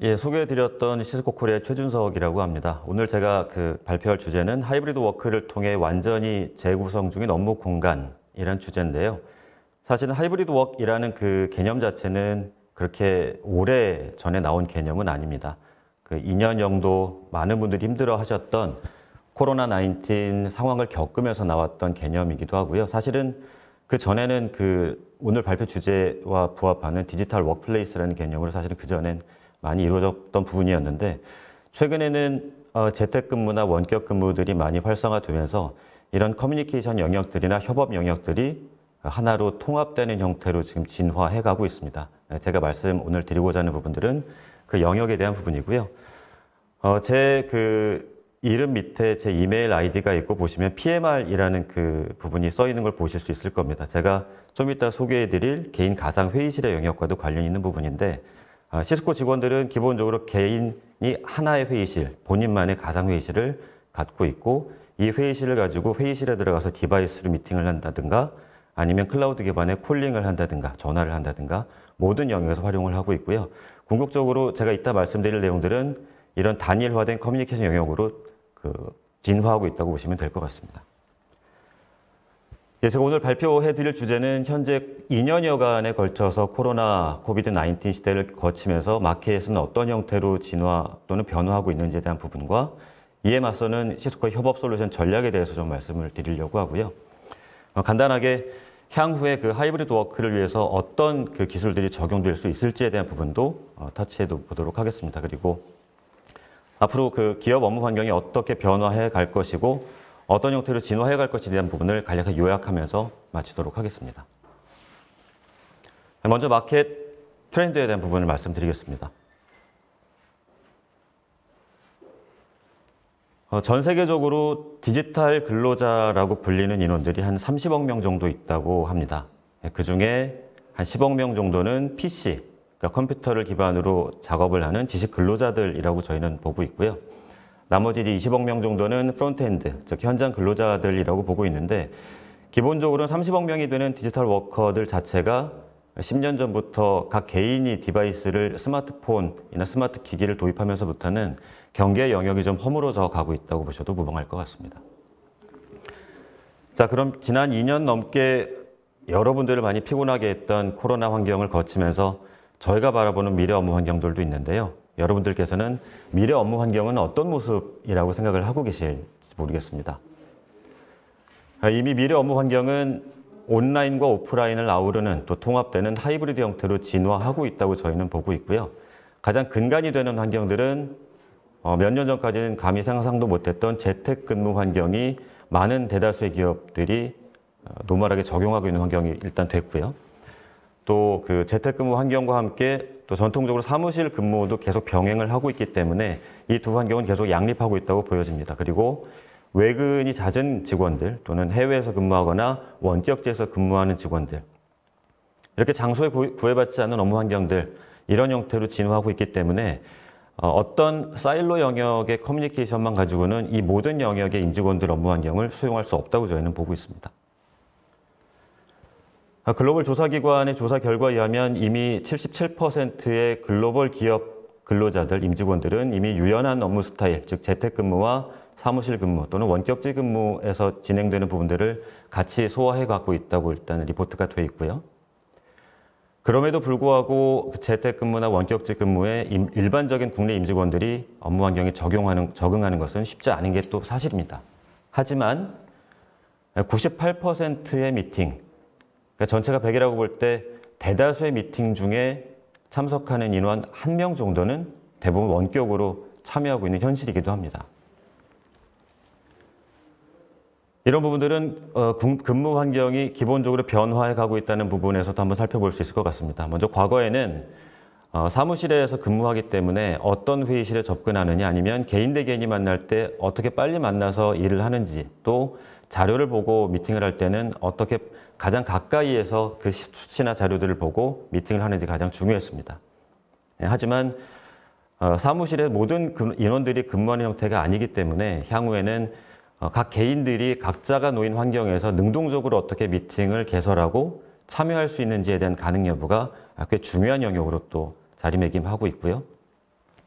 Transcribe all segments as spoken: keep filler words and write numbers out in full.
예, 소개해드렸던 시스코 코리아의 최준석이라고 합니다. 오늘 제가 그 발표할 주제는 하이브리드 워크를 통해 완전히 재구성 중인 업무 공간이라는 주제인데요. 사실은 하이브리드 워크이라는 그 개념 자체는 그렇게 오래 전에 나온 개념은 아닙니다. 그 이 년 정도 많은 분들이 힘들어 하셨던 코로나 나인틴 상황을 겪으면서 나왔던 개념이기도 하고요. 사실은 그 전에는 그 오늘 발표 주제와 부합하는 디지털 워크플레이스라는 개념으로 사실은 그 전엔 많이 이루어졌던 부분이었는데 최근에는 재택근무나 원격근무들이 많이 활성화되면서 이런 커뮤니케이션 영역들이나 협업 영역들이 하나로 통합되는 형태로 지금 진화해가고 있습니다. 제가 말씀 오늘 드리고자 하는 부분들은 그 영역에 대한 부분이고요. 어, 제 그 이름 밑에 제 이메일 아이디가 있고 보시면 피엠알이라는 그 부분이 써 있는 걸 보실 수 있을 겁니다. 제가 좀 이따 소개해드릴 개인 가상 회의실의 영역과도 관련이 있는 부분인데 시스코 직원들은 기본적으로 개인이 하나의 회의실, 본인만의 가상 회의실을 갖고 있고 이 회의실을 가지고 회의실에 들어가서 디바이스로 미팅을 한다든가 아니면 클라우드 기반의 콜링을 한다든가 전화를 한다든가 모든 영역에서 활용을 하고 있고요. 궁극적으로 제가 이따 말씀드릴 내용들은 이런 단일화된 커뮤니케이션 영역으로 그 진화하고 있다고 보시면 될 것 같습니다. 예, 제가 오늘 발표해드릴 주제는 현재 이 년여간에 걸쳐서 코로나 코비드 나인틴 시대를 거치면서 마켓은 어떤 형태로 진화 또는 변화하고 있는지에 대한 부분과 이에 맞서는 시스코의 협업 솔루션 전략에 대해서 좀 말씀을 드리려고 하고요. 어, 간단하게 향후에 그 하이브리드 워크를 위해서 어떤 그 기술들이 적용될 수 있을지에 대한 부분도 어, 터치해 보도록 하겠습니다. 그리고 앞으로 그 기업 업무 환경이 어떻게 변화해 갈 것이고 어떤 형태로 진화해 갈 것에 대한 부분을 간략하게 요약하면서 마치도록 하겠습니다. 먼저 마켓 트렌드에 대한 부분을 말씀드리겠습니다. 어, 전 세계적으로 디지털 근로자라고 불리는 인원들이 한 삼십억 명 정도 있다고 합니다. 그 중에 한 십억 명 정도는 피씨, 그러니까 컴퓨터를 기반으로 작업을 하는 지식 근로자들이라고 저희는 보고 있고요. 나머지 이십억 명 정도는 프론트엔드, 즉 현장 근로자들이라고 보고 있는데 기본적으로는 삼십억 명이 되는 디지털 워커들 자체가 십 년 전부터 각 개인이 디바이스를 스마트폰이나 스마트 기기를 도입하면서부터는 경계 영역이 좀 허물어져 가고 있다고 보셔도 무방할 것 같습니다. 자, 그럼 지난 이 년 넘게 여러분들을 많이 피곤하게 했던 코로나 환경을 거치면서 저희가 바라보는 미래 업무 환경들도 있는데요. 여러분들께서는 미래 업무 환경은 어떤 모습이라고 생각을 하고 계실지 모르겠습니다. 이미 미래 업무 환경은 온라인과 오프라인을 아우르는 또 통합되는 하이브리드 형태로 진화하고 있다고 저희는 보고 있고요. 가장 근간이 되는 환경들은 몇 년 전까지는 감히 상상도 못했던 재택근무 환경이 많은 대다수의 기업들이 노멀하게 적용하고 있는 환경이 일단 됐고요. 또 그 재택근무 환경과 함께 또 전통적으로 사무실 근무도 계속 병행을 하고 있기 때문에 이 두 환경은 계속 양립하고 있다고 보여집니다. 그리고 외근이 잦은 직원들 또는 해외에서 근무하거나 원격지에서 근무하는 직원들 이렇게 장소에 구애받지 않는 업무 환경들 이런 형태로 진화하고 있기 때문에 어떤 사일로 영역의 커뮤니케이션만 가지고는 이 모든 영역의 임직원들 업무 환경을 수용할 수 없다고 저희는 보고 있습니다. 글로벌 조사기관의 조사 결과에 의하면 이미 칠십칠 퍼센트의 글로벌 기업 근로자들, 임직원들은 이미 유연한 업무 스타일, 즉 재택근무와 사무실 근무 또는 원격지 근무에서 진행되는 부분들을 같이 소화해 갖고 있다고 일단 리포트가 되어 있고요. 그럼에도 불구하고 재택근무나 원격지 근무에 일반적인 국내 임직원들이 업무 환경에 적용하는, 적응하는 것은 쉽지 않은 게 또 사실입니다. 하지만 구십팔 퍼센트의 미팅, 그러니까 전체가 백이라고 볼 때 대다수의 미팅 중에 참석하는 인원 한 명 정도는 대부분 원격으로 참여하고 있는 현실이기도 합니다. 이런 부분들은 어, 근무 환경이 기본적으로 변화해 가고 있다는 부분에서도 한번 살펴볼 수 있을 것 같습니다. 먼저 과거에는 어, 사무실에서 근무하기 때문에 어떤 회의실에 접근하느냐 아니면 개인 대 개인이 만날 때 어떻게 빨리 만나서 일을 하는지 또 자료를 보고 미팅을 할 때는 어떻게 가장 가까이에서 그 수치나 자료들을 보고 미팅을 하는지 가장 중요했습니다. 예, 하지만 어, 사무실의 모든 인원들이 근무하는 형태가 아니기 때문에 향후에는 어, 각 개인들이 각자가 놓인 환경에서 능동적으로 어떻게 미팅을 개설하고 참여할 수 있는지에 대한 가능 여부가 꽤 중요한 영역으로 또 자리매김하고 있고요.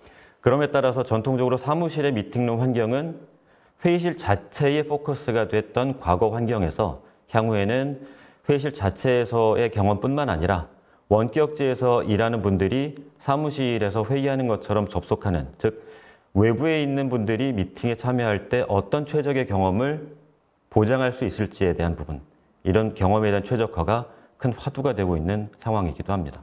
그럼에 따라서 전통적으로 사무실의 미팅룸 환경은 회의실 자체의 포커스가 됐던 과거 환경에서 향후에는 회의실 자체에서의 경험뿐만 아니라 원격지에서 일하는 분들이 사무실에서 회의하는 것처럼 접속하는, 즉 외부에 있는 분들이 미팅에 참여할 때 어떤 최적의 경험을 보장할 수 있을지에 대한 부분, 이런 경험에 대한 최적화가 큰 화두가 되고 있는 상황이기도 합니다.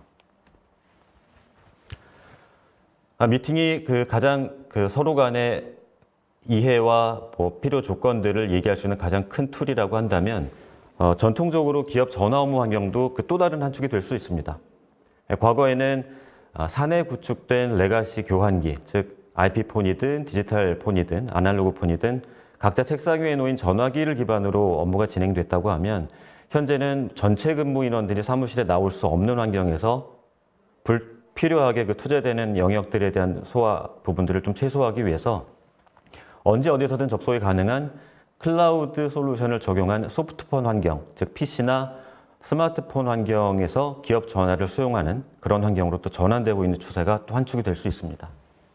아, 미팅이 그 가장 그 서로 간의 이해와 뭐 필요 조건들을 얘기할 수 있는 가장 큰 툴이라고 한다면 어, 전통적으로 기업 전화 업무 환경도 그 또 다른 한 축이 될 수 있습니다. 과거에는 사내 구축된 레가시 교환기, 즉 아이피폰이든 디지털 폰이든 아날로그 폰이든 각자 책상 위에 놓인 전화기를 기반으로 업무가 진행됐다고 하면 현재는 전체 근무 인원들이 사무실에 나올 수 없는 환경에서 불필요하게 그 투자되는 영역들에 대한 소화 부분들을 좀 최소화하기 위해서 언제 어디서든 접속이 가능한 클라우드 솔루션을 적용한 소프트폰 환경, 즉 피시나 스마트폰 환경에서 기업 전화를 수용하는 그런 환경으로 또 전환되고 있는 추세가 또 한 축이 될 수 있습니다.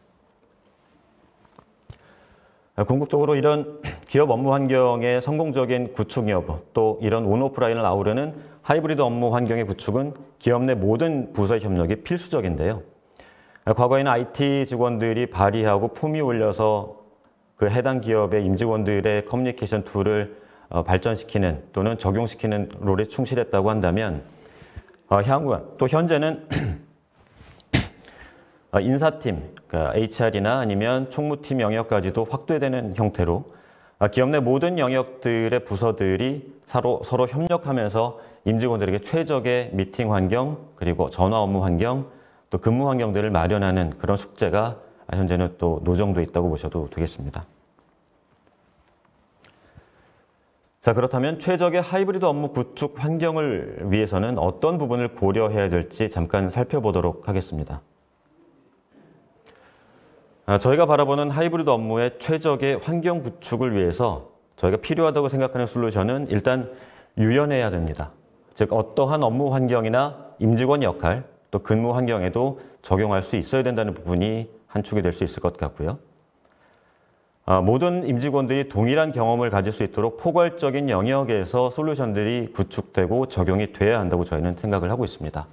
궁극적으로 이런 기업 업무 환경의 성공적인 구축 여부, 또 이런 온오프라인을 아우르는 하이브리드 업무 환경의 구축은 기업 내 모든 부서의 협력이 필수적인데요. 과거에는 아이티 직원들이 발의하고 품위 올려서 그 해당 기업의 임직원들의 커뮤니케이션 툴을 어, 발전시키는 또는 적용시키는 롤에 충실했다고 한다면 어, 향후 또 현재는 어, 인사팀, 그러니까 에이치알이나 아니면 총무팀 영역까지도 확대되는 형태로 어, 기업 내 모든 영역들의 부서들이 서로, 서로 협력하면서 임직원들에게 최적의 미팅 환경, 그리고 전화 업무 환경, 또 근무 환경들을 마련하는 그런 숙제가 현재는 또 노정돼 있다고 보셔도 되겠습니다. 자, 그렇다면 최적의 하이브리드 업무 구축 환경을 위해서는 어떤 부분을 고려해야 될지 잠깐 살펴보도록 하겠습니다. 아, 저희가 바라보는 하이브리드 업무의 최적의 환경 구축을 위해서 저희가 필요하다고 생각하는 솔루션은 일단 유연해야 됩니다. 즉 어떠한 업무 환경이나 임직원 역할, 또 근무 환경에도 적용할 수 있어야 된다는 부분이 한 축이 될 수 있을 것 같고요. 아, 모든 임직원들이 동일한 경험을 가질 수 있도록 포괄적인 영역에서 솔루션들이 구축되고 적용이 돼야 한다고 저희는 생각을 하고 있습니다.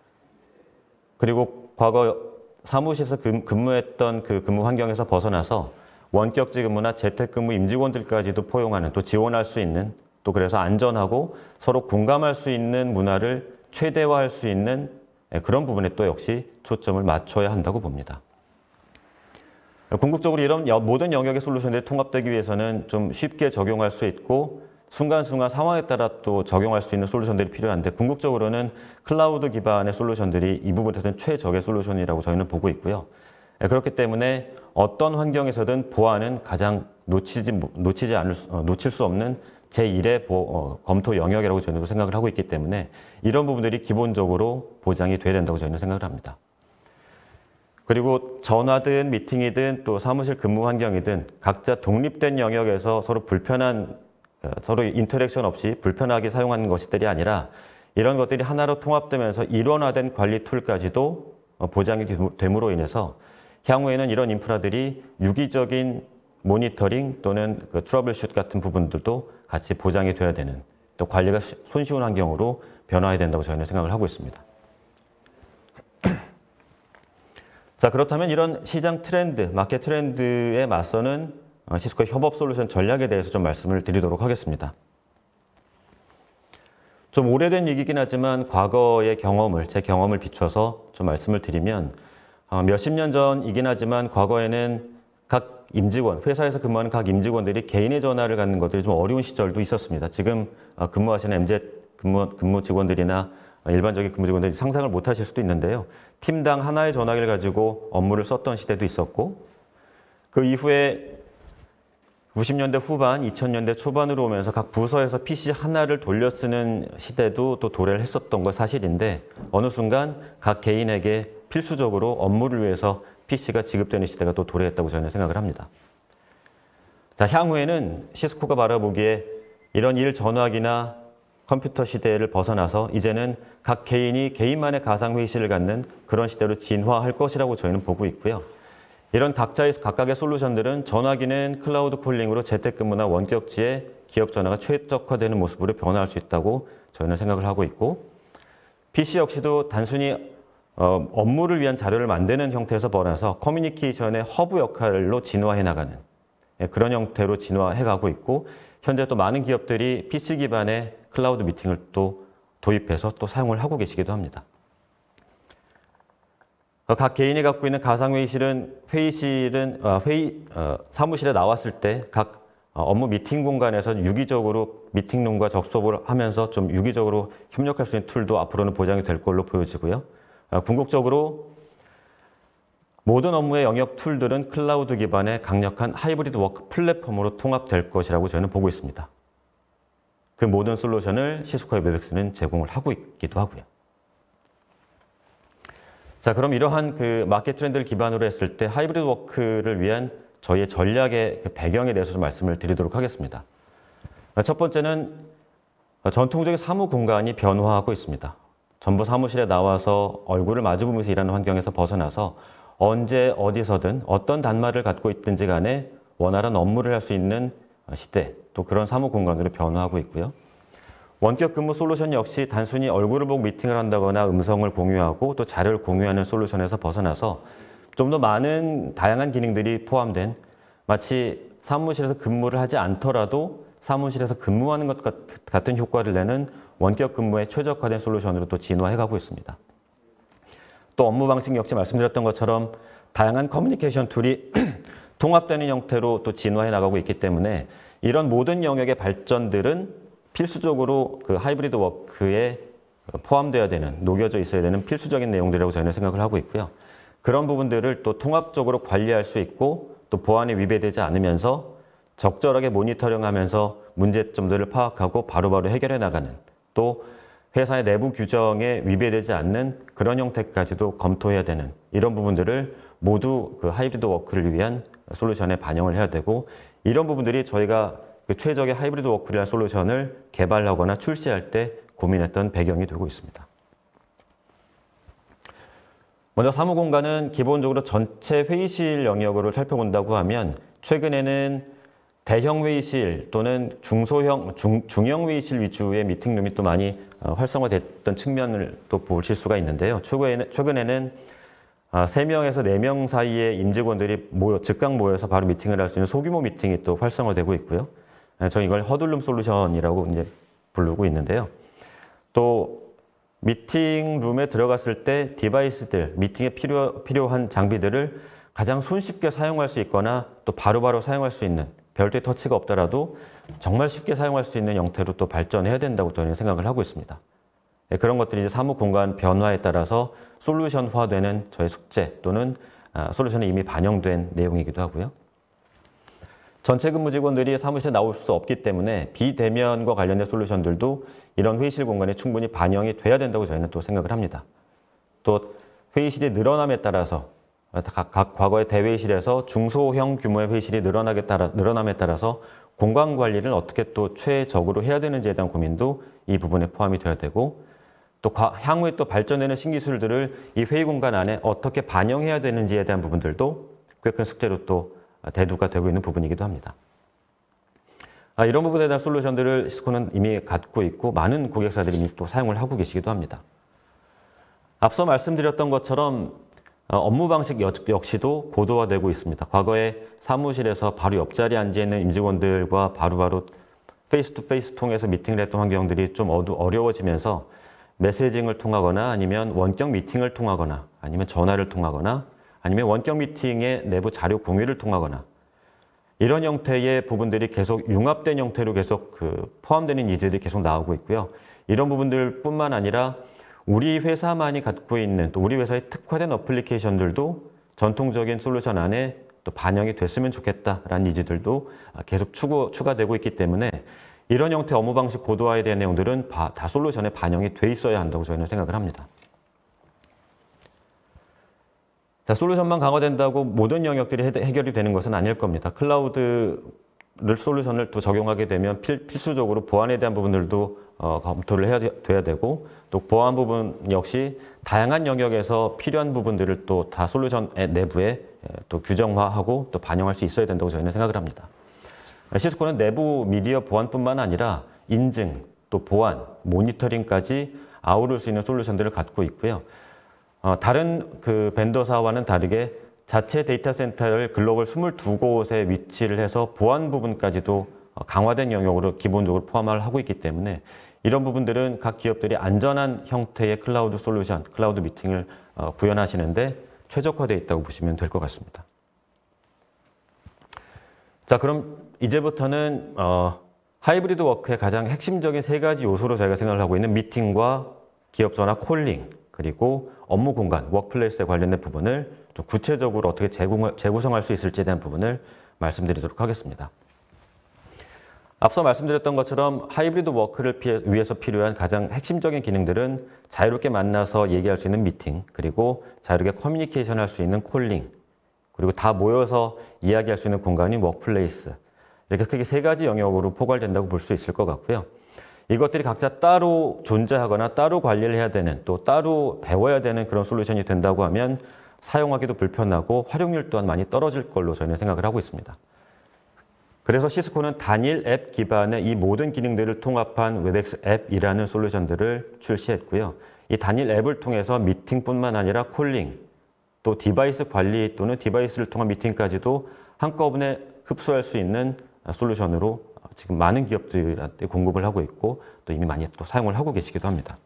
그리고 과거 사무실에서 근무했던 그 근무 환경에서 벗어나서 원격지 근무나 재택근무 임직원들까지도 포용하는, 또 지원할 수 있는, 또 그래서 안전하고 서로 공감할 수 있는 문화를 최대화할 수 있는 그런 부분에 또 역시 초점을 맞춰야 한다고 봅니다. 궁극적으로 이런 모든 영역의 솔루션들이 통합되기 위해서는 좀 쉽게 적용할 수 있고 순간순간 상황에 따라 또 적용할 수 있는 솔루션들이 필요한데 궁극적으로는 클라우드 기반의 솔루션들이 이 부분에서는 최적의 솔루션이라고 저희는 보고 있고요. 그렇기 때문에 어떤 환경에서든 보안은 가장 놓치지, 놓치지 않을, 놓칠 수 없는 제일의 보, 어, 검토 영역이라고 저희는 생각을 하고 있기 때문에 이런 부분들이 기본적으로 보장이 돼야 된다고 저희는 생각을 합니다. 그리고 전화든 미팅이든 또 사무실 근무 환경이든 각자 독립된 영역에서 서로 불편한, 서로 인터랙션 없이 불편하게 사용하는 것들이 아니라 이런 것들이 하나로 통합되면서 일원화된 관리 툴까지도 보장이 됨으로 인해서 향후에는 이런 인프라들이 유기적인 모니터링 또는 그 트러블슛 같은 부분들도 같이 보장이 돼야 되는, 또 관리가 손쉬운 환경으로 변화해야 된다고 저희는 생각을 하고 있습니다. 자, 그렇다면 이런 시장 트렌드, 마켓 트렌드에 맞서는 시스코의 협업 솔루션 전략에 대해서 좀 말씀을 드리도록 하겠습니다. 좀 오래된 얘기긴 하지만 과거의 경험을, 제 경험을 비춰서 좀 말씀을 드리면 몇십 년 전이긴 하지만 과거에는 각 임직원, 회사에서 근무하는 각 임직원들이 개인의 전화를 갖는 것들이 좀 어려운 시절도 있었습니다. 지금 근무하시는 엠젯 근무, 근무 직원들이나 일반적인 근무 직원들이 상상을 못 하실 수도 있는데요. 팀당 하나의 전화기를 가지고 업무를 썼던 시대도 있었고 그 이후에 구십 년대 후반, 이천 년대 초반으로 오면서 각 부서에서 피씨 하나를 돌려 쓰는 시대도 또 도래를 했었던 건 사실인데 어느 순간 각 개인에게 필수적으로 업무를 위해서 피씨가 지급되는 시대가 또 도래했다고 저는 생각을 합니다. 자, 향후에는 시스코가 바라보기에 이런 일 전화기나 컴퓨터 시대를 벗어나서 이제는 각 개인이 개인만의 가상회의실을 갖는 그런 시대로 진화할 것이라고 저희는 보고 있고요. 이런 각자의 각각의 솔루션들은 전화기는 클라우드 콜링으로 재택근무나 원격지에 기업 전화가 최적화되는 모습으로 변화할 수 있다고 저희는 생각을 하고 있고, 피씨 역시도 단순히 어, 업무를 위한 자료를 만드는 형태에서 벗어나서 커뮤니케이션의 허브 역할로 진화해 나가는, 예, 그런 형태로 진화해 가고 있고, 현재 또 많은 기업들이 피씨 기반의 클라우드 미팅을 또 도입해서 또 사용을 하고 계시기도 합니다. 각 개인이 갖고 있는 가상회의실은 회의실은 어, 회의 어, 사무실에 나왔을 때 각 업무 미팅 공간에서 유기적으로 미팅룸과 접속을 하면서 좀 유기적으로 협력할 수 있는 툴도 앞으로는 보장이 될 걸로 보여지고요. 어, 궁극적으로 모든 업무의 영역 툴들은 클라우드 기반의 강력한 하이브리드 워크 플랫폼으로 통합될 것이라고 저는 보고 있습니다. 그 모든 솔루션을 시스코의 웨백스는 제공을 하고 있기도 하고요. 자, 그럼 이러한 그 마켓 트렌드를 기반으로 했을 때 하이브리드 워크를 위한 저희의 전략의 그 배경에 대해서 좀 말씀을 드리도록 하겠습니다. 첫 번째는 전통적인 사무 공간이 변화하고 있습니다. 전부 사무실에 나와서 얼굴을 마주보면서 일하는 환경에서 벗어나서 언제 어디서든 어떤 단말을 갖고 있든지 간에 원활한 업무를 할 수 있는 시대, 또 그런 사무 공간으로 변화하고 있고요. 원격 근무 솔루션 역시 단순히 얼굴을 보고 미팅을 한다거나 음성을 공유하고 또 자료를 공유하는 솔루션에서 벗어나서 좀 더 많은 다양한 기능들이 포함된, 마치 사무실에서 근무를 하지 않더라도 사무실에서 근무하는 것 같은 효과를 내는 원격 근무에 최적화된 솔루션으로 또 진화해가고 있습니다. 또 업무 방식 역시 말씀드렸던 것처럼 다양한 커뮤니케이션 툴이 통합되는 형태로 또 진화해 나가고 있기 때문에 이런 모든 영역의 발전들은 필수적으로 그 하이브리드 워크에 포함되어야 되는, 녹여져 있어야 되는 필수적인 내용들이라고 저희는 생각을 하고 있고요. 그런 부분들을 또 통합적으로 관리할 수 있고 또 보안에 위배되지 않으면서 적절하게 모니터링하면서 문제점들을 파악하고 바로바로 해결해 나가는, 또 회사의 내부 규정에 위배되지 않는 그런 형태까지도 검토해야 되는, 이런 부분들을 모두 그 하이브리드 워크를 위한 솔루션에 반영을 해야 되고, 이런 부분들이 저희가 그 최적의 하이브리드 워크를 위한 솔루션을 개발하거나 출시할 때 고민했던 배경이 되고 있습니다. 먼저 사무공간은 기본적으로 전체 회의실 영역으로 살펴본다고 하면 최근에는 대형 회의실 또는 중소형, 중, 중형 회의실 위주의 미팅룸이 또 많이 활성화됐던 측면을 또 보실 수가 있는데요. 최근에는, 최근에는 세 명에서 네 명 사이의 임직원들이 모여, 즉각 모여서 바로 미팅을 할 수 있는 소규모 미팅이 또 활성화되고 있고요. 저는 이걸 허들룸 솔루션이라고 이제 부르고 있는데요. 또 미팅룸에 들어갔을 때 디바이스들, 미팅에 필요, 필요한 장비들을 가장 손쉽게 사용할 수 있거나 또 바로바로 사용할 수 있는, 별도의 터치가 없더라도 정말 쉽게 사용할 수 있는 형태로 또 발전해야 된다고 저는 생각을 하고 있습니다. 네, 그런 것들이 이제 사무 공간 변화에 따라서 솔루션화되는 저의 숙제 또는 아, 솔루션에 이미 반영된 내용이기도 하고요. 전체 근무 직원들이 사무실에 나올 수 없기 때문에 비대면과 관련된 솔루션들도 이런 회의실 공간에 충분히 반영이 돼야 된다고 저희는 또 생각을 합니다. 또 회의실이 늘어남에 따라서 각, 각 과거의 대회의실에서 중소형 규모의 회의실이 늘어나게 따라, 늘어남에 따라서 공간 관리를 어떻게 또 최적으로 해야 되는지에 대한 고민도 이 부분에 포함이 되어야 되고, 또 향후에 또 발전되는 신기술들을 이 회의 공간 안에 어떻게 반영해야 되는지에 대한 부분들도 꽤 큰 숙제로 또 대두가 되고 있는 부분이기도 합니다. 아, 이런 부분에 대한 솔루션들을 시스코는 이미 갖고 있고 많은 고객사들이 이미 또 사용을 하고 계시기도 합니다. 앞서 말씀드렸던 것처럼 업무 방식 역시도 고도화되고 있습니다. 과거에 사무실에서 바로 옆자리에 앉아있는 임직원들과 바로바로 페이스 투 페이스 통해서 미팅을 했던 환경들이 좀 어려워지면서 메시징을 통하거나 아니면 원격 미팅을 통하거나 아니면 전화를 통하거나 아니면 원격 미팅의 내부 자료 공유를 통하거나 이런 형태의 부분들이 계속 융합된 형태로 계속 그 포함되는 니즈들이 계속 나오고 있고요. 이런 부분들뿐만 아니라 우리 회사만이 갖고 있는 또 우리 회사의 특화된 어플리케이션들도 전통적인 솔루션 안에 또 반영이 됐으면 좋겠다라는 니즈들도 계속 추구, 추가되고 있기 때문에 이런 형태 업무 방식 고도화에 대한 내용들은 다 솔루션에 반영이 돼 있어야 한다고 저희는 생각을 합니다. 자, 솔루션만 강화된다고 모든 영역들이 해결이 되는 것은 아닐 겁니다. 클라우드를 솔루션을 또 적용하게 되면 필, 필수적으로 보안에 대한 부분들도 어, 검토를 해야 돼야 되고 또 보안 부분 역시 다양한 영역에서 필요한 부분들을 또 다 솔루션 내부에 또 규정화하고 또 반영할 수 있어야 된다고 저희는 생각을 합니다. 시스코는 내부 미디어 보안뿐만 아니라 인증, 또 보안, 모니터링까지 아우를 수 있는 솔루션들을 갖고 있고요. 어, 다른 그 벤더사와는 다르게 자체 데이터 센터를 글로벌 이십이 곳에 위치를 해서 보안 부분까지도 강화된 영역으로 기본적으로 포함을 하고 있기 때문에 이런 부분들은 각 기업들이 안전한 형태의 클라우드 솔루션, 클라우드 미팅을 어, 구현하시는데 최적화되어 있다고 보시면 될 것 같습니다. 자, 그럼 이제부터는 어, 하이브리드 워크의 가장 핵심적인 세 가지 요소로 저희가 생각을 하고 있는 미팅과 기업 전화 콜링, 그리고 업무 공간, 워크플레이스에 관련된 부분을 좀 구체적으로 어떻게 재구, 재구성할 수 있을지에 대한 부분을 말씀드리도록 하겠습니다. 앞서 말씀드렸던 것처럼 하이브리드 워크를 피해, 위해서 필요한 가장 핵심적인 기능들은 자유롭게 만나서 얘기할 수 있는 미팅, 그리고 자유롭게 커뮤니케이션 할 수 있는 콜링, 그리고 다 모여서 이야기할 수 있는 공간인 워크플레이스, 이렇게 크게 세 가지 영역으로 포괄된다고 볼 수 있을 것 같고요. 이것들이 각자 따로 존재하거나 따로 관리를 해야 되는, 또 따로 배워야 되는 그런 솔루션이 된다고 하면 사용하기도 불편하고 활용률 또한 많이 떨어질 걸로 저희는 생각을 하고 있습니다. 그래서 시스코는 단일 앱 기반의 이 모든 기능들을 통합한 웹엑스 앱이라는 솔루션들을 출시했고요. 이 단일 앱을 통해서 미팅뿐만 아니라 콜링, 또 디바이스 관리 또는 디바이스를 통한 미팅까지도 한꺼번에 흡수할 수 있는 솔루션으로 지금 많은 기업들한테 공급을 하고 있고 또 이미 많이 또 사용을 하고 계시기도 합니다.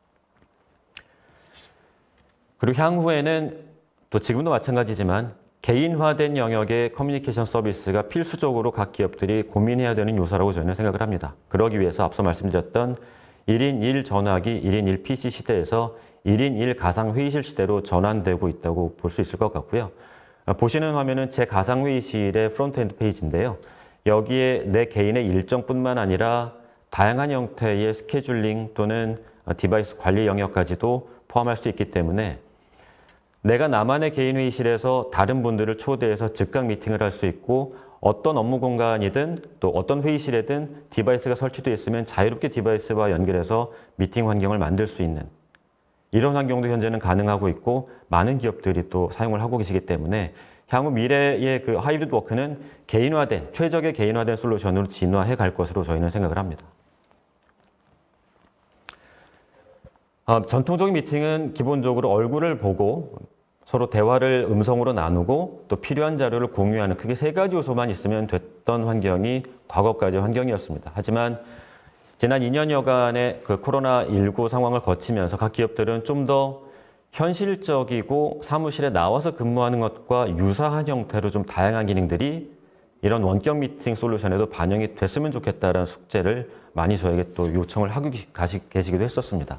그리고 향후에는 또 지금도 마찬가지지만 개인화된 영역의 커뮤니케이션 서비스가 필수적으로 각 기업들이 고민해야 되는 요소라고 저는 생각을 합니다. 그러기 위해서 앞서 말씀드렸던 일 인 일 전화기, 일 인 일 피씨 시대에서 일 인 일 가상회의실 시대로 전환되고 있다고 볼 수 있을 것 같고요. 보시는 화면은 제 가상회의실의 프론트엔드 페이지인데요. 여기에 내 개인의 일정뿐만 아니라 다양한 형태의 스케줄링 또는 디바이스 관리 영역까지도 포함할 수 있기 때문에 내가 나만의 개인 회의실에서 다른 분들을 초대해서 즉각 미팅을 할 수 있고 어떤 업무 공간이든 또 어떤 회의실에든 디바이스가 설치되어 있으면 자유롭게 디바이스와 연결해서 미팅 환경을 만들 수 있는 이런 환경도 현재는 가능하고 있고 많은 기업들이 또 사용을 하고 계시기 때문에 향후 미래의 그 하이브리드 워크는 개인화된, 최적의 개인화된 솔루션으로 진화해 갈 것으로 저희는 생각을 합니다. 아, 전통적인 미팅은 기본적으로 얼굴을 보고 서로 대화를 음성으로 나누고 또 필요한 자료를 공유하는 크게 세 가지 요소만 있으면 됐던 환경이 과거까지의 환경이었습니다. 하지만 지난 이 년여간의 그 코로나 십구 상황을 거치면서 각 기업들은 좀 더 현실적이고 사무실에 나와서 근무하는 것과 유사한 형태로 좀 다양한 기능들이 이런 원격 미팅 솔루션에도 반영이 됐으면 좋겠다는 숙제를 많이 저에게 또 요청을 하고 계시기도 했었습니다.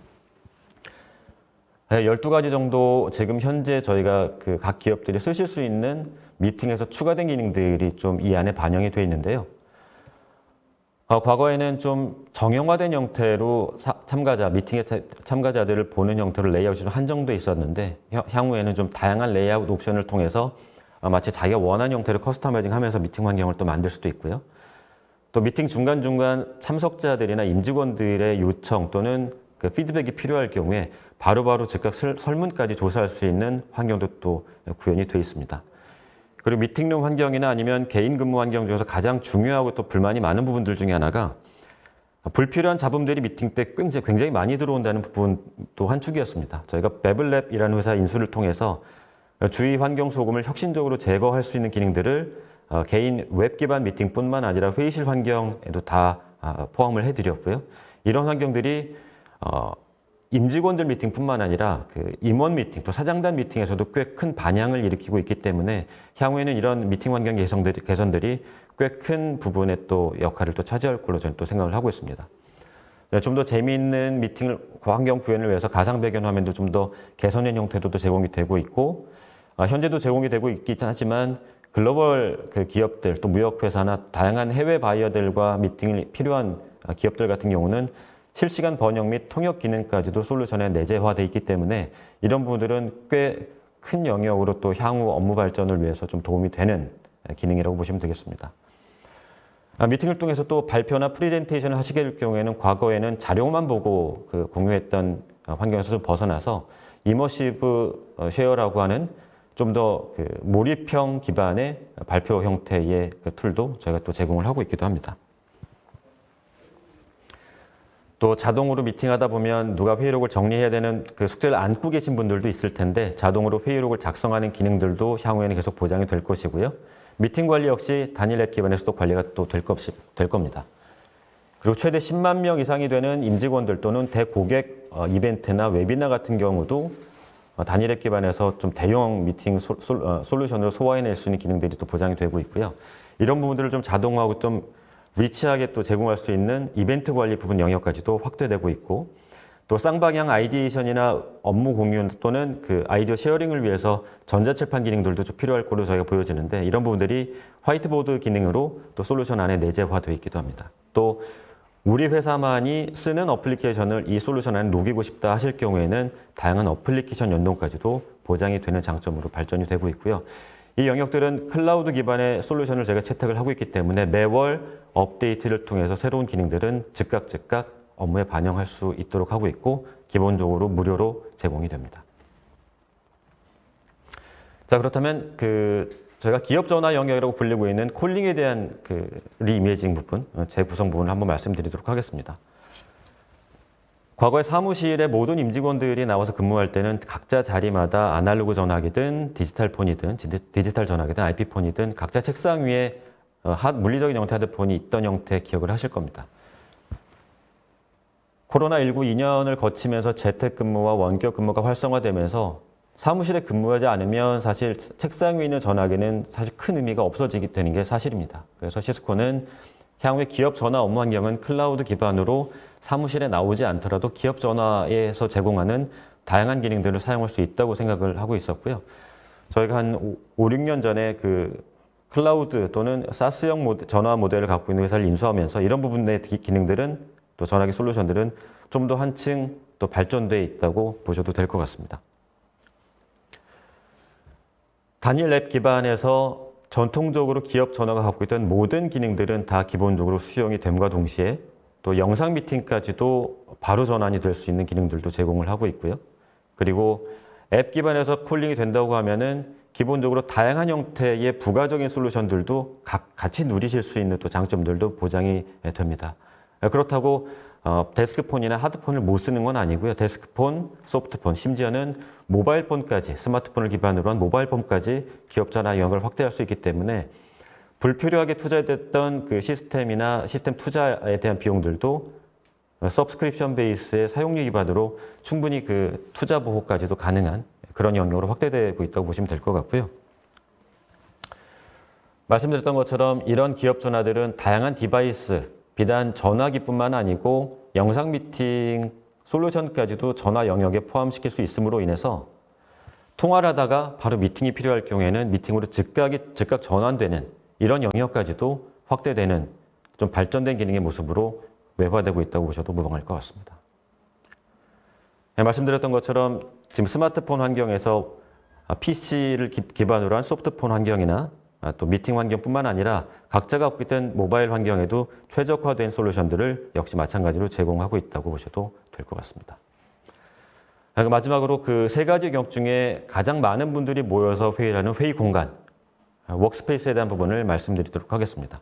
열두 가지 정도 지금 현재 저희가 그 각 기업들이 쓰실 수 있는 미팅에서 추가된 기능들이 좀 이 안에 반영이 되어 있는데요. 어, 과거에는 좀 정형화된 형태로 사, 참가자, 미팅의 참가자들을 보는 형태로 레이아웃이 좀 한정돼 있었는데 향후에는 좀 다양한 레이아웃 옵션을 통해서 어, 마치 자기가 원하는 형태로 커스터마이징 하면서 미팅 환경을 또 만들 수도 있고요. 또 미팅 중간중간 참석자들이나 임직원들의 요청 또는 그 피드백이 필요할 경우에 바로바로 즉각 설, 설문까지 조사할 수 있는 환경도 또 구현이 되어 있습니다. 그리고 미팅룸 환경이나 아니면 개인 근무 환경 중에서 가장 중요하고 또 불만이 많은 부분들 중에 하나가 불필요한 잡음들이 미팅 때 굉장히, 굉장히 많이 들어온다는 부분도 한 축이었습니다. 저희가 베블랩이라는 회사 인수를 통해서 주위 환경 소음을 혁신적으로 제거할 수 있는 기능들을 개인 웹 기반 미팅뿐만 아니라 회의실 환경에도 다 포함을 해드렸고요. 이런 환경들이 임직원들 미팅뿐만 아니라 그 임원 미팅, 또 사장단 미팅에서도 꽤 큰 반향을 일으키고 있기 때문에 향후에는 이런 미팅 환경 개선들이, 개선들이 꽤 큰 부분의 또 역할을 또 차지할 걸로 저는 또 생각을 하고 있습니다. 좀 더 재미있는 미팅 환경 구현을 위해서 가상 배경 화면도 좀 더 개선된 형태도 또 제공이 되고 있고 현재도 제공이 되고 있긴 하지만 글로벌 그 기업들, 또 무역회사나 다양한 해외 바이어들과 미팅이 필요한 기업들 같은 경우는 실시간 번역 및 통역 기능까지도 솔루션에 내재화되어 있기 때문에 이런 부분들은 꽤 큰 영역으로 또 향후 업무 발전을 위해서 좀 도움이 되는 기능이라고 보시면 되겠습니다. 아, 미팅을 통해서 또 발표나 프레젠테이션을 하시게 될 경우에는 과거에는 자료만 보고 그 공유했던 환경에서 좀 벗어나서 이머시브 쉐어라고 하는 좀 더 그 몰입형 기반의 발표 형태의 그 툴도 저희가 또 제공을 하고 있기도 합니다. 또 자동으로 미팅하다 보면 누가 회의록을 정리해야 되는 그 숙제를 안고 계신 분들도 있을 텐데 자동으로 회의록을 작성하는 기능들도 향후에는 계속 보장이 될 것이고요. 미팅 관리 역시 단일 앱 기반에서도 관리가 또 될 될 겁니다. 그리고 최대 십만 명 이상이 되는 임직원들 또는 대고객 이벤트나 웨비나 같은 경우도 단일 앱 기반에서 좀 대형 미팅 소, 솔, 솔루션으로 소화해낼 수 있는 기능들이 또 보장이 되고 있고요. 이런 부분들을 좀 자동화하고 좀 리치하게 또 제공할 수 있는 이벤트 관리 부분 영역까지도 확대되고 있고, 또 쌍방향 아이디에이션이나 업무 공유 또는 그 아이디어 쉐어링을 위해서 전자칠판 기능들도 좀 필요할 거로 저희가 보여지는데, 이런 부분들이 화이트보드 기능으로 또 솔루션 안에 내재화되어 있기도 합니다. 또 우리 회사만이 쓰는 어플리케이션을 이 솔루션 안에 녹이고 싶다 하실 경우에는 다양한 어플리케이션 연동까지도 보장이 되는 장점으로 발전이 되고 있고요. 이 영역들은 클라우드 기반의 솔루션을 저희가 채택을 하고 있기 때문에 매월 업데이트를 통해서 새로운 기능들은 즉각 즉각 업무에 반영할 수 있도록 하고 있고, 기본적으로 무료로 제공이 됩니다. 자, 그렇다면 그 저희가 기업 전화 영역이라고 불리고 있는 콜링에 대한 그 리이미징 부분, 재구성 부분을 한번 말씀드리도록 하겠습니다. 과거에 사무실에 모든 임직원들이 나와서 근무할 때는 각자 자리마다 아날로그 전화기든 디지털 폰이든 디지털 전화기든 아이피폰이든 각자 책상 위에 물리적인 형태 하드폰이 있던 형태 기억을 하실 겁니다. 코로나 일구 이 년을 거치면서 재택근무와 원격 근무가 활성화되면서 사무실에 근무하지 않으면 사실 책상 위에 있는 전화기는 사실 큰 의미가 없어지게 되는 게 사실입니다. 그래서 시스코는 향후에 기업 전화 업무 환경은 클라우드 기반으로 사무실에 나오지 않더라도 기업 전화에서 제공하는 다양한 기능들을 사용할 수 있다고 생각을 하고 있었고요. 저희가 한 오, 육 년 전에 그 클라우드 또는 사스형 모델, 전화 모델을 갖고 있는 회사를 인수하면서 이런 부분의 기능들은 또 전화기 솔루션들은 좀 더 한층 또 발전되어 있다고 보셔도 될 것 같습니다. 단일 앱 기반에서 전통적으로 기업 전화가 갖고 있던 모든 기능들은 다 기본적으로 수용이 됨과 동시에 또 영상 미팅까지도 바로 전환이 될 수 있는 기능들도 제공을 하고 있고요. 그리고 앱 기반에서 콜링이 된다고 하면은 기본적으로 다양한 형태의 부가적인 솔루션들도 각, 같이 누리실 수 있는 또 장점들도 보장이 됩니다. 그렇다고 어, 데스크폰이나 하드폰을 못 쓰는 건 아니고요. 데스크폰, 소프트폰, 심지어는 모바일폰까지, 스마트폰을 기반으로 한 모바일폰까지 기업 전화 영역을 확대할 수 있기 때문에 불필요하게 투자됐던 그 시스템이나 시스템 투자에 대한 비용들도 서브스크립션 베이스의 사용료 기반으로 충분히 그 투자 보호까지도 가능한 그런 영역으로 확대되고 있다고 보시면 될 것 같고요. 말씀드렸던 것처럼 이런 기업 전화들은 다양한 디바이스, 비단 전화기뿐만 아니고 영상 미팅 솔루션까지도 전화 영역에 포함시킬 수 있음으로 인해서 통화를 하다가 바로 미팅이 필요할 경우에는 미팅으로 즉각이, 즉각 전환되는 이런 영역까지도 확대되는 좀 발전된 기능의 모습으로 외화되고 있다고 보셔도 무방할 것 같습니다. 네, 말씀드렸던 것처럼 지금 스마트폰 환경에서 피씨를 기반으로 한 소프트폰 환경이나 또 미팅 환경뿐만 아니라 각자가 갖고 있던 모바일 환경에도 최적화된 솔루션들을 역시 마찬가지로 제공하고 있다고 보셔도 될 것 같습니다. 마지막으로 그 세 가지 영역 중에 가장 많은 분들이 모여서 회의를 하는 회의 공간, 워크스페이스에 대한 부분을 말씀드리도록 하겠습니다.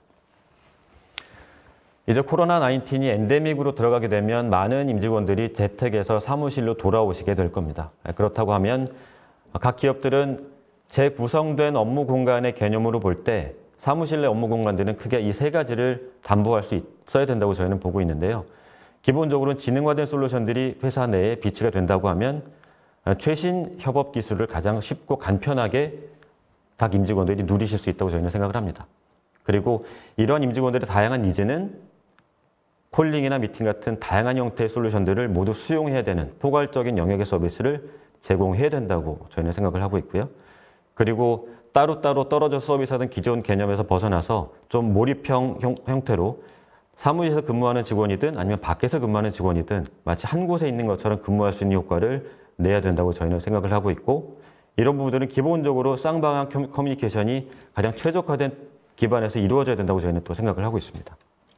이제 코로나 십구이 엔데믹으로 들어가게 되면 많은 임직원들이 재택에서 사무실로 돌아오시게 될 겁니다. 그렇다고 하면 각 기업들은 재구성된 업무 공간의 개념으로 볼 때 사무실 내 업무 공간들은 크게 이 세 가지를 담보할 수 있어야 된다고 저희는 보고 있는데요. 기본적으로는 지능화된 솔루션들이 회사 내에 비치가 된다고 하면 최신 협업 기술을 가장 쉽고 간편하게 각 임직원들이 누리실 수 있다고 저희는 생각을 합니다. 그리고 이러한 임직원들의 다양한 니즈는 콜링이나 미팅 같은 다양한 형태의 솔루션들을 모두 수용해야 되는 포괄적인 영역의 서비스를 제공해야 된다고 저희는 생각을 하고 있고요. 그리고 따로따로 떨어져 서비스하던 기존 개념에서 벗어나서 좀 몰입형 형, 형태로 사무실에서 근무하는 직원이든 아니면 밖에서 근무하는 직원이든 마치 한 곳에 있는 것처럼 근무할 수 있는 효과를 내야 된다고 저희는 생각을 하고 있고, 이런 부분들은 기본적으로 쌍방향 커뮤니케이션이 가장 최적화된 기반에서 이루어져야 된다고 저희는 또 생각을 하고 있습니다.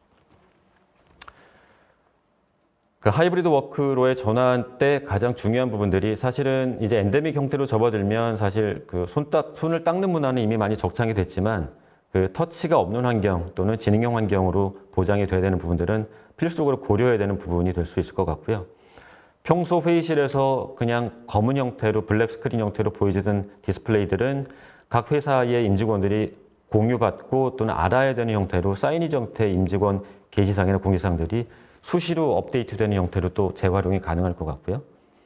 그 하이브리드 워크로의 전환 때 가장 중요한 부분들이 사실은 이제 엔데믹 형태로 접어들면 사실 그 손 딱, 손을 닦는 문화는 이미 많이 적창이 됐지만 그 터치가 없는 환경 또는 지능형 환경으로 보장이 돼야 되는 부분들은 필수적으로 고려해야 되는 부분이 될 수 있을 것 같고요. 평소 회의실에서 그냥 검은 형태로 블랙 스크린 형태로 보여지던 디스플레이들은 각 회사의 임직원들이 공유받고 또는 알아야 되는 형태로 사이니지 형태의 임직원 게시사항이나 공지사항들이 수시로 업데이트되는 형태로 또 재활용이 가능할 것 같고요.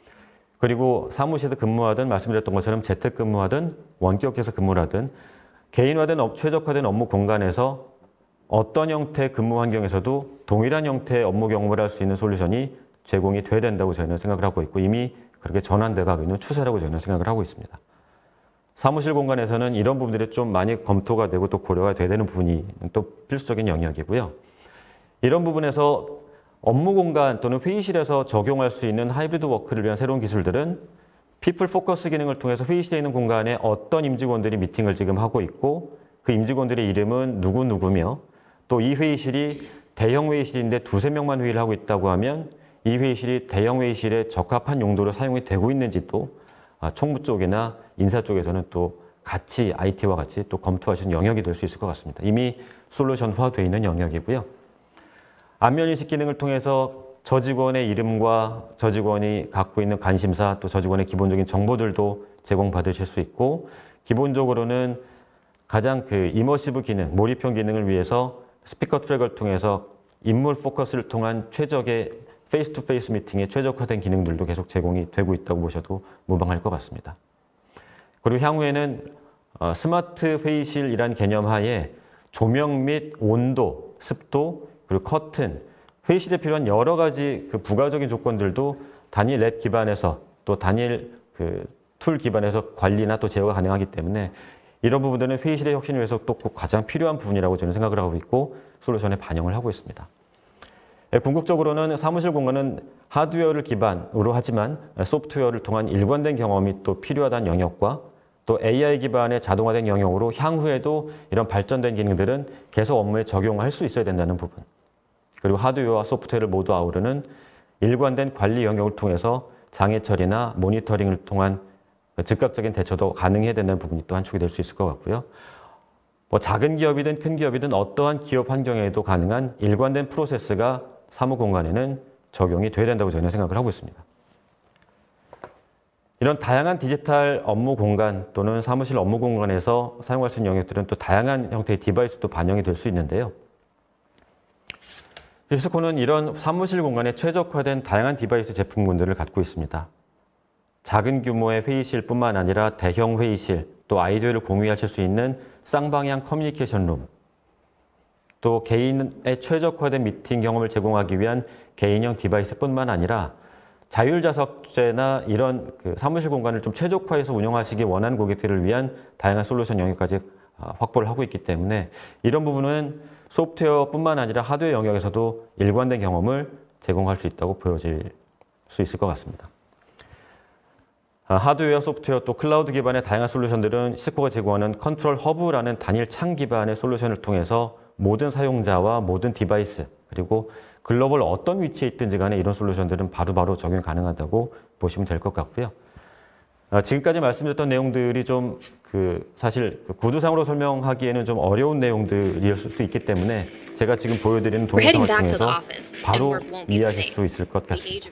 그리고 사무실에서 근무하든 말씀드렸던 것처럼 재택근무하든 원격에서 근무를 하든 개인화된 업, 최적화된 업무 공간에서 어떤 형태의 근무 환경에서도 동일한 형태의 업무 경험을 할 수 있는 솔루션이 제공이 돼야 된다고 저희는 생각을 하고 있고 이미 그렇게 전환돼가고 있는 추세라고 저희는 생각을 하고 있습니다. 사무실 공간에서는 이런 부분들이 좀 많이 검토가 되고 또 고려가 돼야 되는 부분이 또 필수적인 영역이고요. 이런 부분에서 업무 공간 또는 회의실에서 적용할 수 있는 하이브리드 워크를 위한 새로운 기술들은 피플 포커스 기능을 통해서 회의실에 있는 공간에 어떤 임직원들이 미팅을 지금 하고 있고 그 임직원들의 이름은 누구누구며 또 이 회의실이 대형 회의실인데 두세 명만 회의를 하고 있다고 하면 이 회의실이 대형 회의실에 적합한 용도로 사용이 되고 있는지도 총무 쪽이나 인사 쪽에서는 또 같이 아이티와 같이 또 검토하시는 영역이 될 수 있을 것 같습니다. 이미 솔루션화되어 있는 영역이고요. 안면인식 기능을 통해서 저 직원의 이름과 저 직원이 갖고 있는 관심사 또 저 직원의 기본적인 정보들도 제공받으실 수 있고 기본적으로는 가장 그 이머시브 기능, 몰입형 기능을 위해서 스피커 트랙을 통해서 인물 포커스를 통한 최적의 페이스 투 페이스 미팅에 최적화된 기능들도 계속 제공이 되고 있다고 보셔도 무방할 것 같습니다. 그리고 향후에는 스마트 회의실이란 개념 하에 조명 및 온도, 습도, 그리고 커튼, 회의실에 필요한 여러 가지 그 부가적인 조건들도 단일 앱 기반에서 또 단일 그 툴 기반에서 관리나 또 제어가 가능하기 때문에 이런 부분들은 회의실의 혁신을 위해서 또 가장 필요한 부분이라고 저는 생각을 하고 있고 솔루션에 반영을 하고 있습니다. 궁극적으로는 사무실 공간은 하드웨어를 기반으로 하지만 소프트웨어를 통한 일관된 경험이 또 필요하다는 영역과 또 에이아이 기반의 자동화된 영역으로 향후에도 이런 발전된 기능들은 계속 업무에 적용할 수 있어야 된다는 부분. 그리고 하드웨어와 소프트웨어를 모두 아우르는 일관된 관리 영역을 통해서 장애 처리나 모니터링을 통한 즉각적인 대처도 가능해야 된다는 부분이 또 한 축이 될 수 있을 것 같고요. 뭐 작은 기업이든 큰 기업이든 어떠한 기업 환경에도 가능한 일관된 프로세스가 사무 공간에는 적용이 돼야 된다고 저는 생각을 하고 있습니다. 이런 다양한 디지털 업무 공간 또는 사무실 업무 공간에서 사용할 수 있는 영역들은 또 다양한 형태의 디바이스도 반영이 될 수 있는데요. 힙스코는 이런 사무실 공간에 최적화된 다양한 디바이스 제품군들을 갖고 있습니다. 작은 규모의 회의실뿐만 아니라 대형 회의실, 또 아이디어를 공유하실 수 있는 쌍방향 커뮤니케이션 룸, 또 개인의 최적화된 미팅 경험을 제공하기 위한 개인형 디바이스뿐만 아니라 자율자석제나 이런 그 사무실 공간을 좀 최적화해서 운영하시기 원하는 고객들을 위한 다양한 솔루션 영역까지 확보를 하고 있기 때문에 이런 부분은 소프트웨어뿐만 아니라 하드웨어 영역에서도 일관된 경험을 제공할 수 있다고 보여질 수 있을 것 같습니다. 하드웨어, 소프트웨어, 또 클라우드 기반의 다양한 솔루션들은 시스코가 제공하는 컨트롤 허브라는 단일 창 기반의 솔루션을 통해서 모든 사용자와 모든 디바이스 그리고 글로벌 어떤 위치에 있든지 간에 이런 솔루션들은 바로바로 적용 가능하다고 보시면 될 것 같고요. 지금까지 말씀드렸던 내용들이 좀 그 사실 구두상으로 설명하기에는 좀 어려운 내용들일 수도 있기 때문에 제가 지금 보여드리는 동영상을 통해서 바로 이해하실 수 있을 것 같습니다.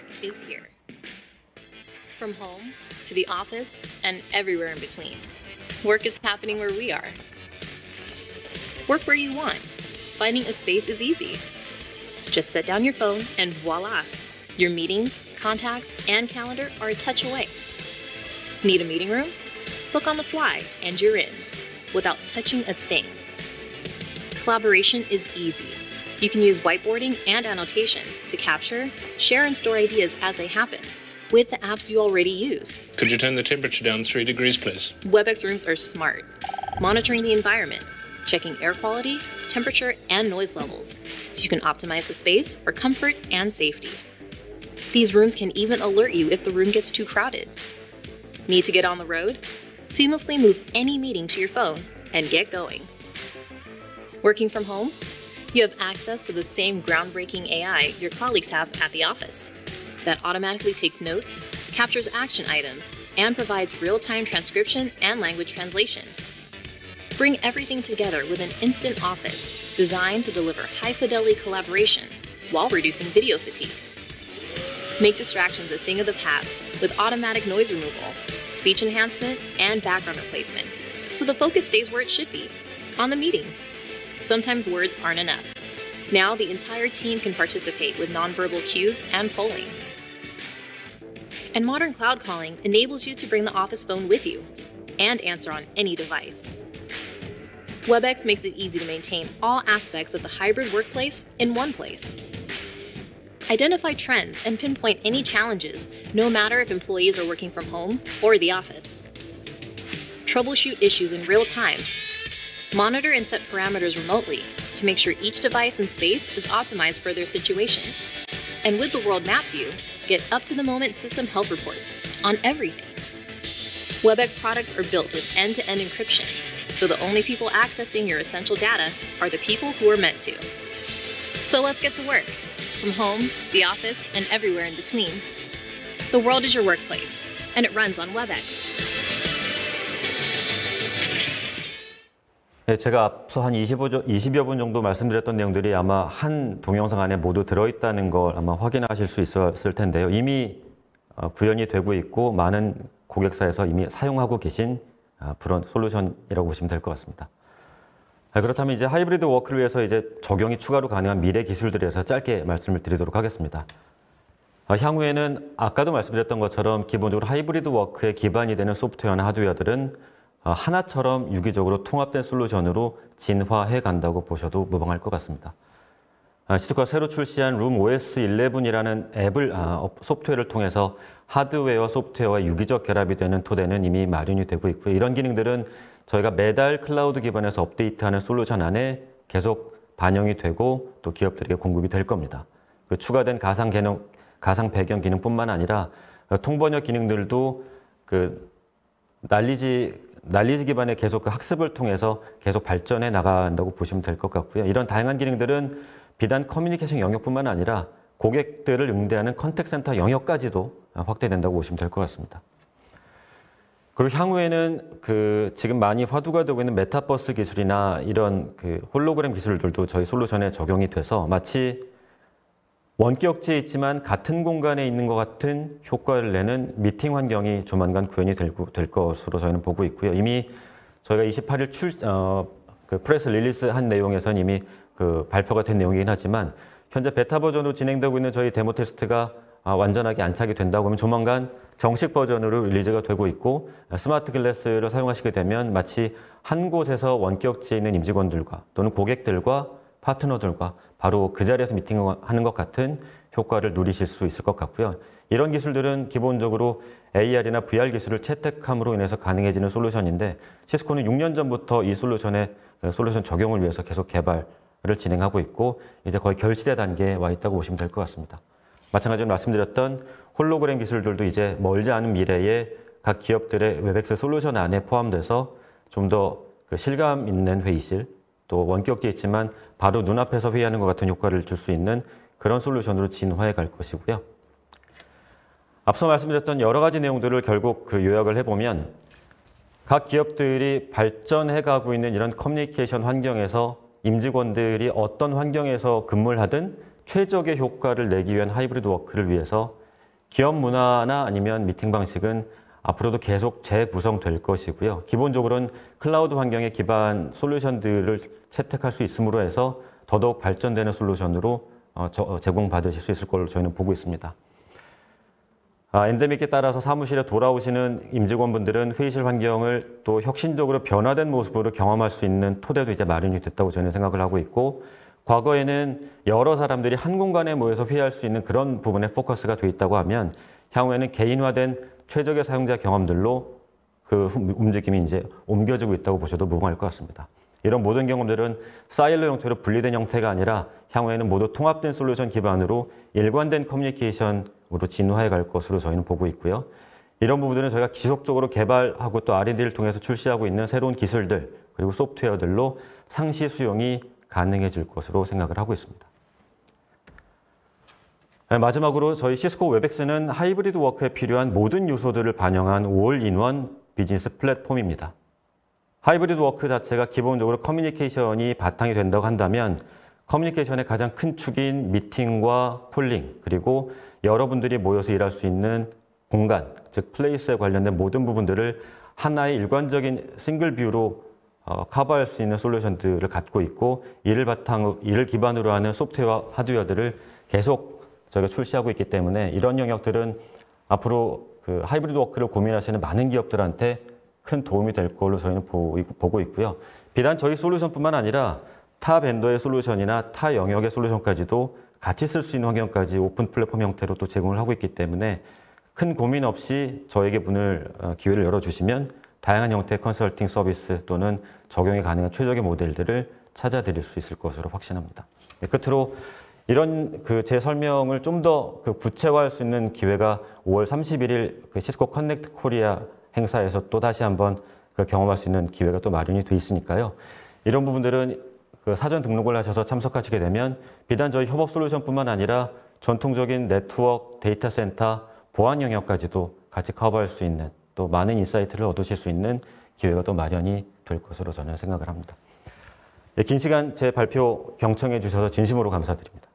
From home to the office and everywhere in between. Work is happening where we are. Work where you want. Finding a space is easy. Just set down your phone and voila! Your meetings, contacts, and calendar are a touch away. Need a meeting room? Book on the fly and you're in, without touching a thing. Collaboration is easy. You can use whiteboarding and annotation to capture, share, and store ideas as they happen with the apps you already use. Could you turn the temperature down three degrees, please? WebEx rooms are smart, monitoring the environment, checking air quality, temperature, and noise levels, so you can optimize the space for comfort and safety. These rooms can even alert you if the room gets too crowded. Need to get on the road? Seamlessly move any meeting to your phone and get going. Working from home, you have access to the same groundbreaking A I your colleagues have at the office that automatically takes notes, captures action items, and provides real-time transcription and language translation. Bring everything together with an instant office designed to deliver high-fidelity collaboration while reducing video fatigue. Make distractions a thing of the past with automatic noise removal, speech enhancement, and background replacement, so the focus stays where it should be, on the meeting. Sometimes words aren't enough. Now the entire team can participate with nonverbal cues and polling. And modern cloud calling enables you to bring the office phone with you and answer on any device. WebEx makes it easy to maintain all aspects of the hybrid workplace in one place. Identify trends and pinpoint any challenges, no matter if employees are working from home or the office. Troubleshoot issues in real time. Monitor and set parameters remotely to make sure each device and space is optimized for their situation. And with the World Map View, get up-to-the-moment system health reports on everything. WebEx products are built with end-to-end encryption, so the only people accessing your essential data are the people who are meant to. So let's get to work. From home, the office, and everywhere in between. The world is your workplace, and it runs on WebEx. 네, 제가 앞서 한 이십여 분 정도 말씀드렸던 내용들이 아마 한 동영상 안에 모두 들어있다는 걸 아마 확인하실 수 있었을 텐데요. 이미 구현이 되고 있고 많은 고객사에서 이미 사용하고 계신 그런 솔루션이라고 보시면 될 것 같습니다. 그렇다면 이제 하이브리드 워크를 위해서 이제 적용이 추가로 가능한 미래 기술들에 대해서 짧게 말씀을 드리도록 하겠습니다. 향후에는 아까도 말씀드렸던 것처럼 기본적으로 하이브리드 워크의 기반이 되는 소프트웨어나 하드웨어들은 하나처럼 유기적으로 통합된 솔루션으로 진화해 간다고 보셔도 무방할 것 같습니다. 시스코가 새로 출시한 룸 오에스 십일이라는 앱을 소프트웨어를 통해서 하드웨어와 소프트웨어와 유기적 결합이 되는 토대는 이미 마련이 되고 있고요. 이런 기능들은 저희가 매달 클라우드 기반에서 업데이트하는 솔루션 안에 계속 반영이 되고 또 기업들에게 공급이 될 겁니다. 그 추가된 가상 개념, 가상 배경 기능뿐만 아니라 통번역 기능들도 그 난리지 난리지 기반의 계속 그 학습을 통해서 계속 발전해 나간다고 보시면 될 것 같고요. 이런 다양한 기능들은 비단 커뮤니케이션 영역뿐만 아니라 고객들을 응대하는 컨택센터 영역까지도 확대된다고 보시면 될 것 같습니다. 그리고 향후에는 그 지금 많이 화두가 되고 있는 메타버스 기술이나 이런 그 홀로그램 기술들도 저희 솔루션에 적용이 돼서 마치 원격지에 있지만 같은 공간에 있는 것 같은 효과를 내는 미팅 환경이 조만간 구현이 될, 될 것으로 저희는 보고 있고요. 이미 저희가 이십팔 일 출, 어, 그 프레스 릴리스 한 내용에서는 이미 그 발표가 된 내용이긴 하지만 현재 베타 버전으로 진행되고 있는 저희 데모 테스트가 완전하게 안착이 된다고 하면 조만간 정식 버전으로 릴리즈가 되고 있고 스마트 글래스를 사용하시게 되면 마치 한 곳에서 원격지에 있는 임직원들과 또는 고객들과 파트너들과 바로 그 자리에서 미팅하는 것 같은 효과를 누리실 수 있을 것 같고요. 이런 기술들은 기본적으로 에이알이나 브이알 기술을 채택함으로 인해서 가능해지는 솔루션인데 시스코는 육 년 전부터 이 솔루션의 솔루션 적용을 위해서 계속 개발을 진행하고 있고 이제 거의 결실의 단계에 와 있다고 보시면 될 것 같습니다. 마찬가지로 말씀드렸던 홀로그램 기술들도 이제 멀지 않은 미래에 각 기업들의 웹엑스 솔루션 안에 포함돼서 좀 더 그 실감 있는 회의실 또 원격지에 있지만 바로 눈앞에서 회의하는 것 같은 효과를 줄 수 있는 그런 솔루션으로 진화해 갈 것이고요. 앞서 말씀드렸던 여러 가지 내용들을 결국 그 요약을 해보면 각 기업들이 발전해 가고 있는 이런 커뮤니케이션 환경에서 임직원들이 어떤 환경에서 근무를 하든 최적의 효과를 내기 위한 하이브리드 워크를 위해서 기업 문화나 아니면 미팅 방식은 앞으로도 계속 재구성될 것이고요. 기본적으로는 클라우드 환경의 기반 솔루션들을 채택할 수 있음으로 해서 더더욱 발전되는 솔루션으로 제공받으실 수 있을 걸로 저희는 보고 있습니다. 엔데믹에 따라서 사무실에 돌아오시는 임직원분들은 회의실 환경을 또 혁신적으로 변화된 모습으로 경험할 수 있는 토대도 이제 마련이 됐다고 저는 생각을 하고 있고 과거에는 여러 사람들이 한 공간에 모여서 회의할 수 있는 그런 부분에 포커스가 돼 있다고 하면 향후에는 개인화된 최적의 사용자 경험들로 그 움직임이 이제 옮겨지고 있다고 보셔도 무방할 것 같습니다. 이런 모든 경험들은 사일로 형태로 분리된 형태가 아니라 향후에는 모두 통합된 솔루션 기반으로 일관된 커뮤니케이션으로 진화해 갈 것으로 저희는 보고 있고요. 이런 부분들은 저희가 지속적으로 개발하고 또 알 앤 디를 통해서 출시하고 있는 새로운 기술들 그리고 소프트웨어들로 상시 수용이 가능해질 것으로 생각을 하고 있습니다. 마지막으로 저희 시스코 웹엑스는 하이브리드 워크에 필요한 모든 요소들을 반영한 올인원 비즈니스 플랫폼입니다. 하이브리드 워크 자체가 기본적으로 커뮤니케이션이 바탕이 된다고 한다면 커뮤니케이션의 가장 큰 축인 미팅과 콜링, 그리고 여러분들이 모여서 일할 수 있는 공간, 즉 플레이스에 관련된 모든 부분들을 하나의 일관적인 싱글 뷰로 어, 커버할 수 있는 솔루션들을 갖고 있고, 이를 바탕으로, 이를 기반으로 하는 소프트웨어, 하드웨어들을 계속 저희가 출시하고 있기 때문에 이런 영역들은 앞으로 그 하이브리드 워크를 고민하시는 많은 기업들한테 큰 도움이 될 걸로 저희는 보고 있고요. 비단 저희 솔루션뿐만 아니라 타 벤더의 솔루션이나 타 영역의 솔루션까지도 같이 쓸 수 있는 환경까지 오픈 플랫폼 형태로 또 제공을 하고 있기 때문에 큰 고민 없이 저에게 문을, 기회를 열어주시면 다양한 형태의 컨설팅 서비스 또는 적용이 가능한 최적의 모델들을 찾아드릴 수 있을 것으로 확신합니다. 끝으로 이런 그 제 설명을 좀 더 그 구체화할 수 있는 기회가 오월 삼십일일 그 시스코 커넥트 코리아 행사에서 또 다시 한번 그 경험할 수 있는 기회가 또 마련이 돼 있으니까요. 이런 부분들은 그 사전 등록을 하셔서 참석하시게 되면 비단 저희 협업 솔루션뿐만 아니라 전통적인 네트워크, 데이터 센터, 보안 영역까지도 같이 커버할 수 있는, 또 많은 인사이트를 얻으실 수 있는 기회가 또 마련이 될 것으로 저는 생각을 합니다. 네, 긴 시간 제 발표 경청해 주셔서 진심으로 감사드립니다.